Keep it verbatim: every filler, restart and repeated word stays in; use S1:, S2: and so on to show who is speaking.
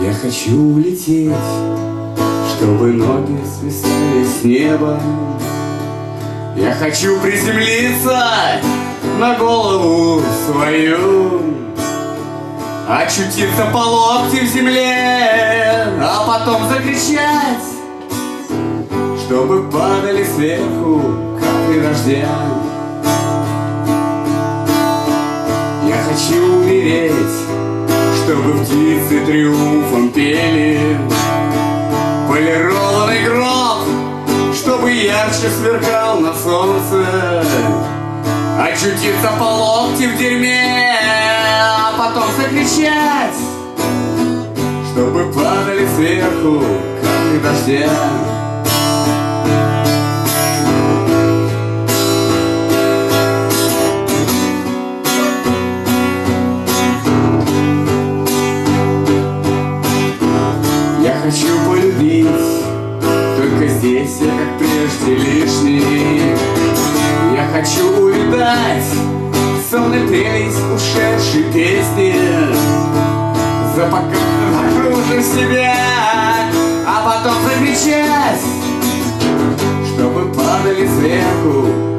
S1: Я хочу улететь, чтобы ноги свисали с неба. Я хочу приземлиться на голову свою, очутиться по локти в земле, а потом закричать, чтобы падали сверху капли дождя. Я хочу умереть, чтобы птицы триумфом пели. Полированный гроб, чтобы ярче сверкал на солнце, очутиться по локти в дерьме, а потом закричать, чтобы падали сверху капли дождя. Я хочу полюбить, только здесь я как прежде лишний. Я хочу увидать сонный прелесть ушедшей песни, закружив себя, а потом закричать, чтобы падали сверху